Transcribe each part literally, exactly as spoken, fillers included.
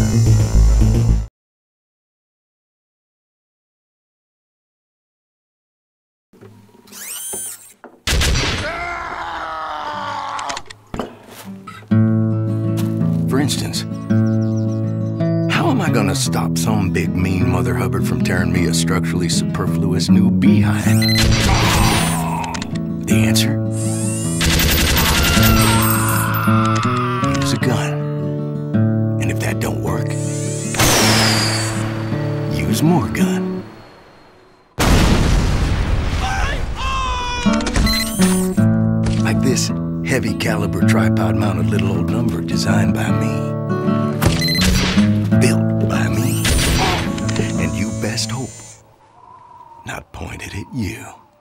For instance, how am I gonna stop some big mean Mother Hubbard from tearing me a structurally superfluous new behind? The answer? Use a gun. And if that don't work, use more gun. Like this heavy caliber tripod mounted little old number designed by me. Built by me. And you best hope not pointed at you.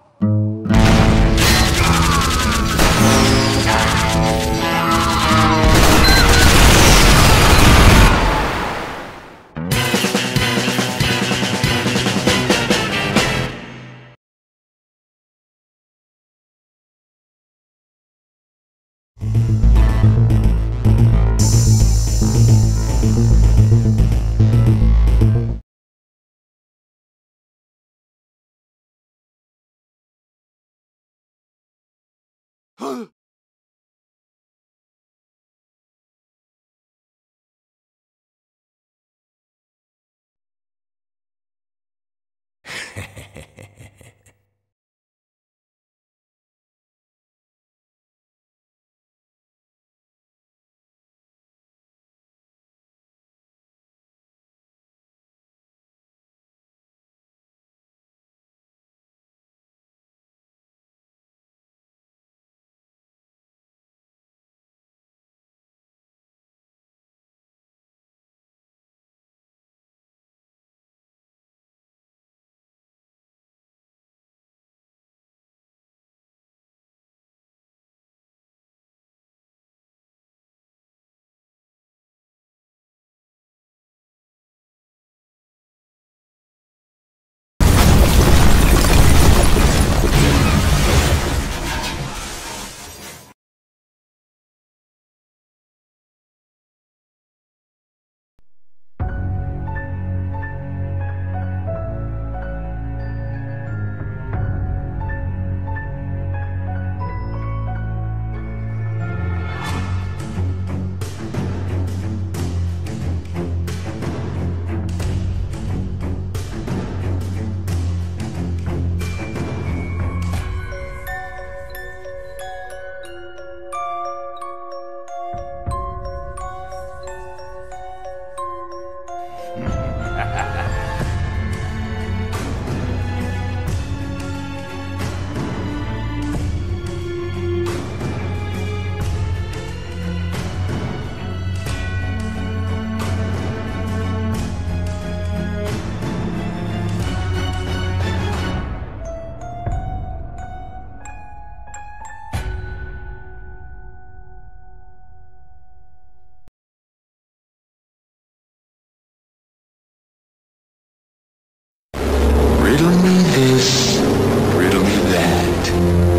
Riddle me this, riddle me that.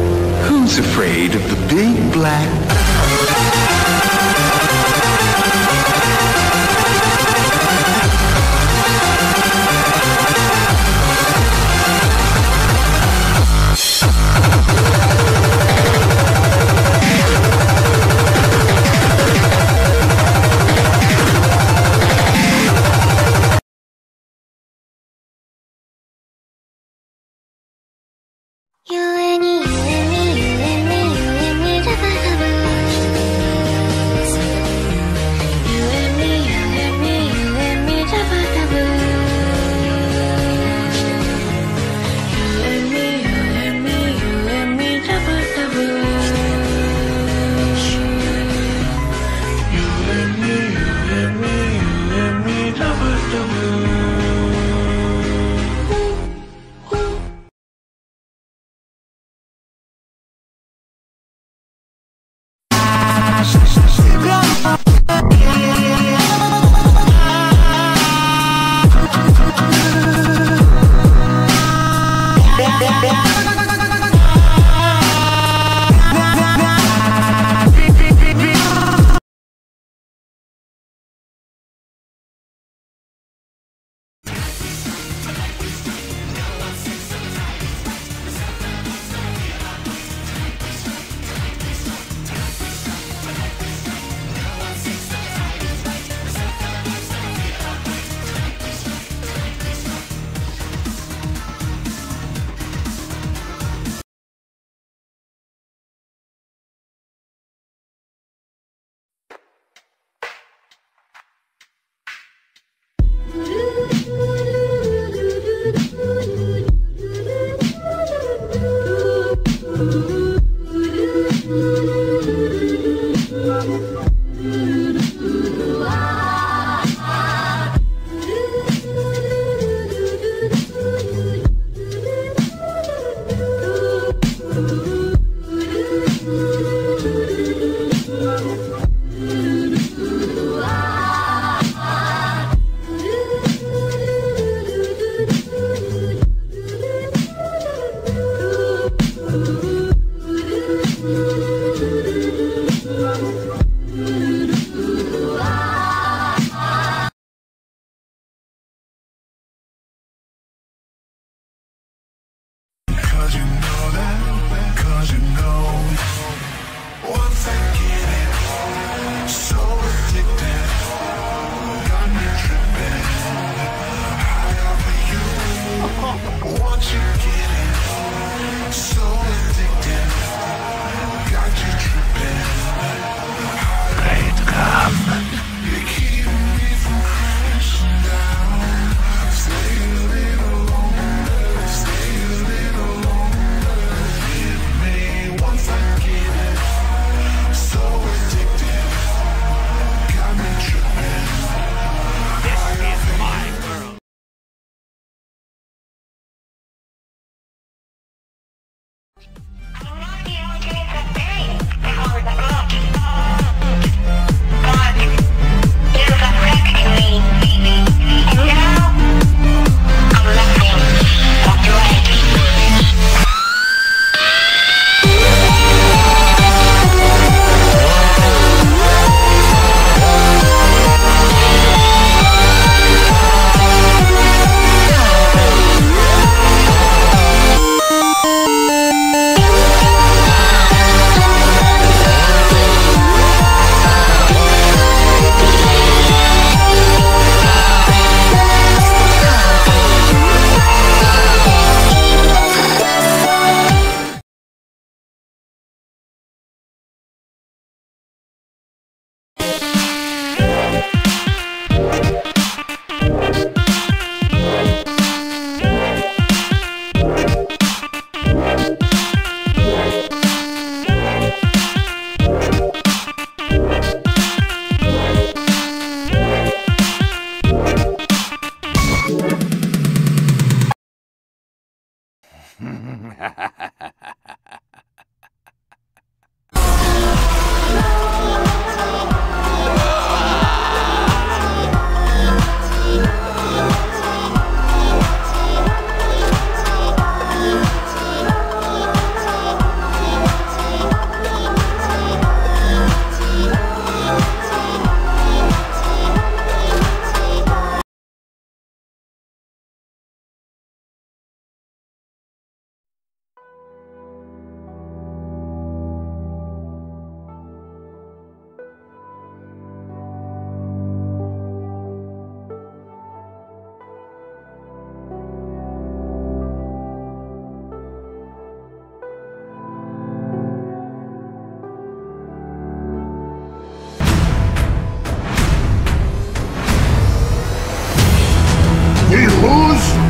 Who's afraid of the big black? You and me, you and me, you and me, you and me,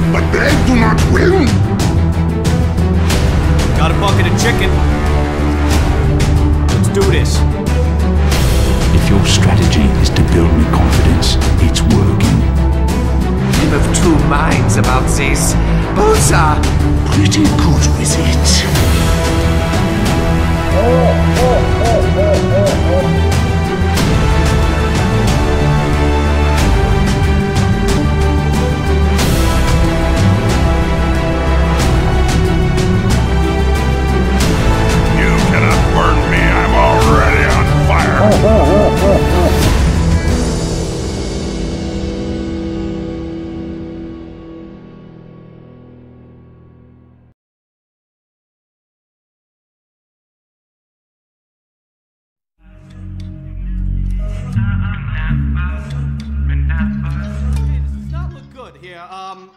but they do not win. Got a bucket of chicken. Let's do this. If your strategy is to build me confidence, it's working. I'm of two minds about this. Both are pretty good with it. You cannot burn me, I'm already on fire. Does not look good here. Um.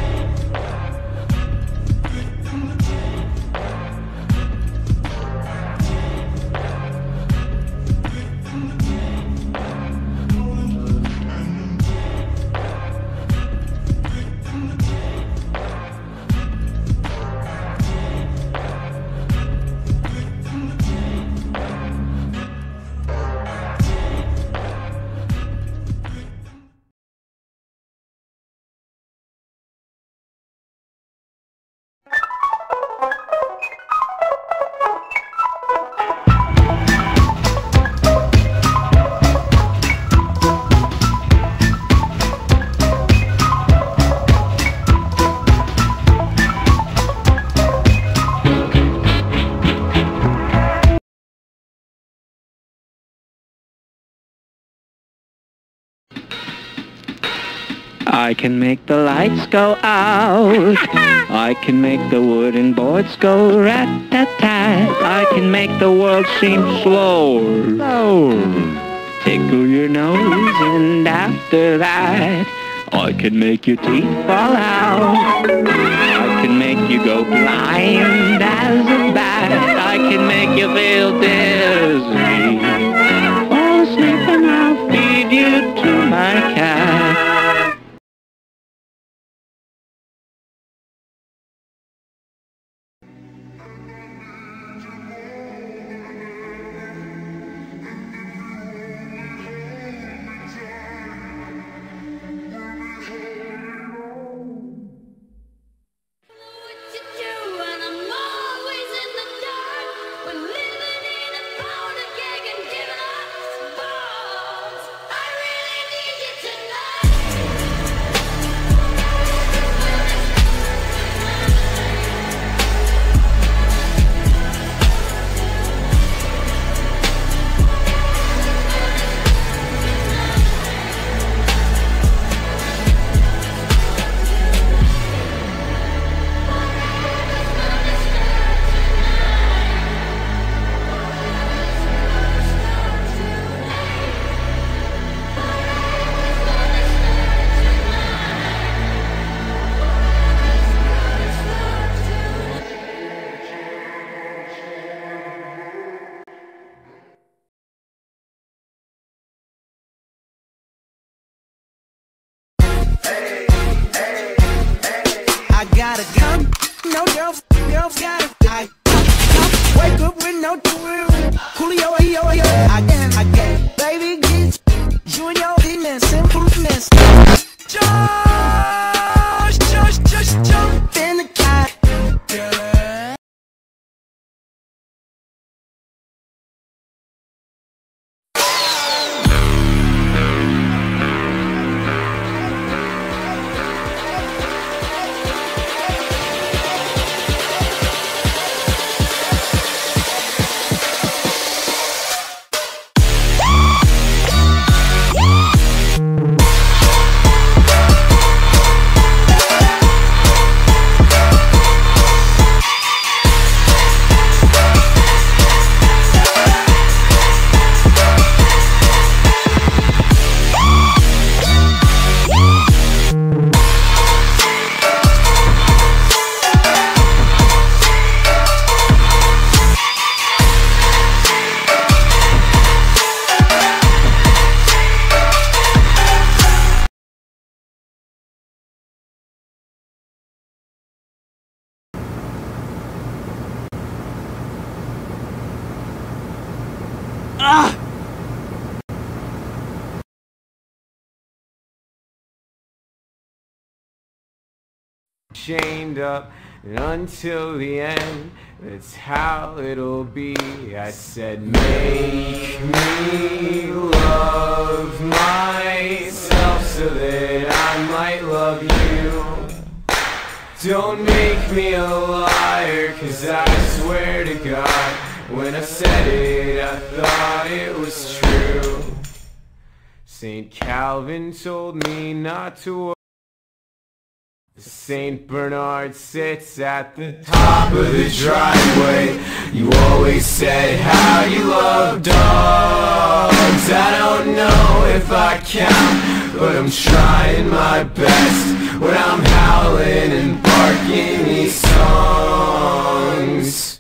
I can make the lights go out. I can make the wooden boards go rat-tat-tat. I can make the world seem slower, slower. Tickle your nose and after that I can make your teeth fall out. I can make you go blind as a bat. I can make you feel dizzy. Fall asleep and I'll feed you to my cat. I got a gun, no girl, girl got it. I, I wake up with no Julio, yo, yo. I can, I can, baby, get you and your demon, simpleness. Just, just, just jump in the cat. chained up, and until the end, that's how it'll be. I said, make me love myself so that I might love you. Don't make me a liar, cause I swear to God, when I said it, I thought it was true. Saint Calvin told me not to worry. Saint Bernard sits at the top of the driveway. You always said how you love dogs. I don't know if I count, but I'm trying my best when I'm howling and barking these songs.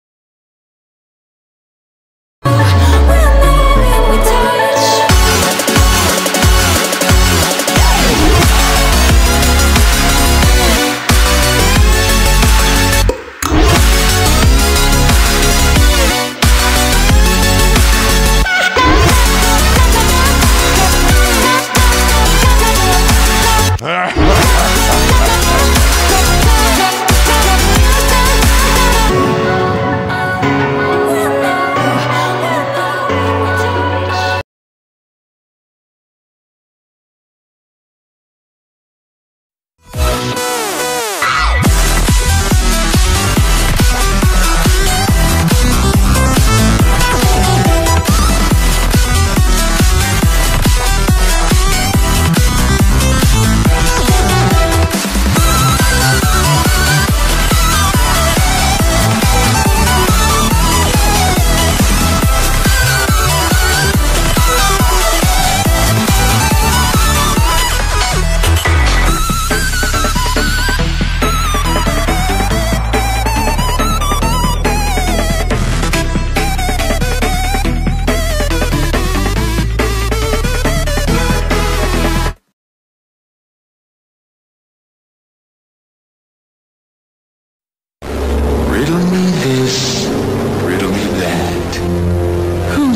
When we touch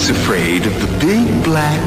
Who's afraid of the big black?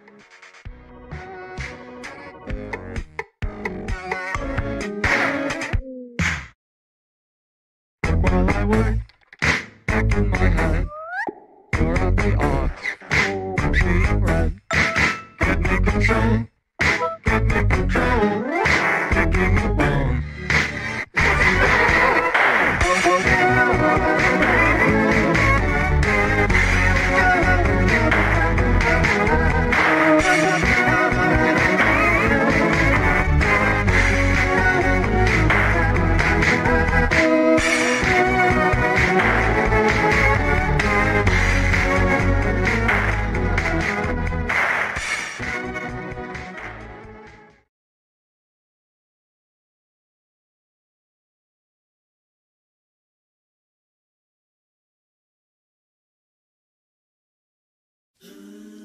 While I work, back in my head, you're at the odds, seeing red. Get me control, get me control, taking the bone. Ooh.